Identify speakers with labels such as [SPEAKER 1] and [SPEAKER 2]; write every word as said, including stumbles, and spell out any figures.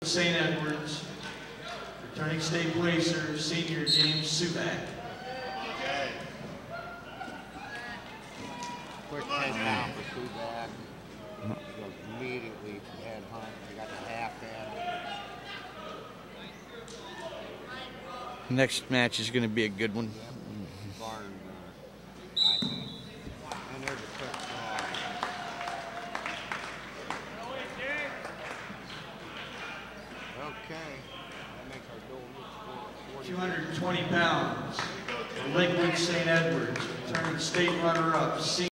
[SPEAKER 1] Saint Edwards, returning state placer, senior James Suvak.
[SPEAKER 2] Quick head down for Suvak. He goes immediately to head hunt. He got the half in.
[SPEAKER 3] Next match is going to be a good one.
[SPEAKER 2] Yep. Barn, uh, I think. And there's a quick draw. Okay. That makes our goal look
[SPEAKER 1] two hundred twenty pounds, Lakewood Saint Edwards, returning state runner-up.